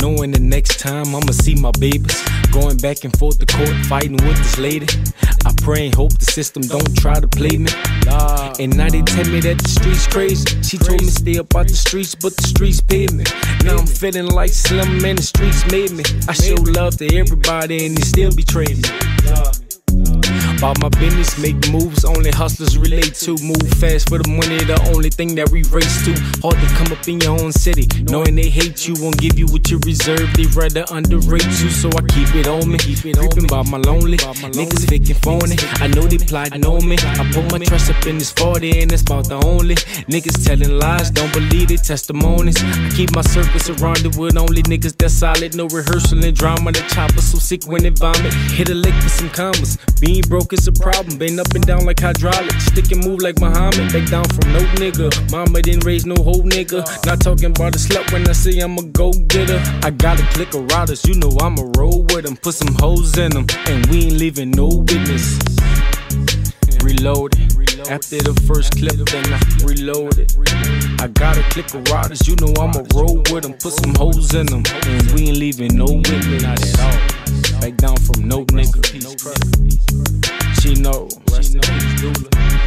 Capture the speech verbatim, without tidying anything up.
knowing the next time I'ma see my babies. Going back and forth to court, fighting with this lady. I pray and hope the system don't try to play me. And now they tell me that the streets crazy. She told me stay up out the streets, but the streets paid me. Now I'm feeling like Slim and the streets made me. I show love to everybody and they still betray me. About my business, make moves, only hustlers relate to. Move fast for the money, the only thing that we race to. Hard to come up in your own city, knowing they hate you, won't give you what you reserve. They rather underrate you, so I keep it on me. Creeping by my lonely, niggas fake and phony. I know they plotting on me. I put my trust up in this forty, and that's about the only. Niggas telling lies, don't believe their testimonies. I keep my circle surrounded with only niggas that's solid. No rehearsal and drama, the chopper so sick when they vomit. Hit a lick for some commas, being broke is a problem. Been up and down like hydraulics, stick and move like Muhammad. Back down from no nigga, mama didn't raise no whole nigga. Not talking about a slut when I say I'm a go-getter. I got a click of riders, you know I'ma roll with them. Put some hoes in them, and we ain't leaving no witness. Reloaded, after the first clip then I reloaded. I got a click of riders, you know I'ma roll with them. Put some hoes in them, and we ain't leaving no witness. Not at all, back down from no nigga. She know, she know.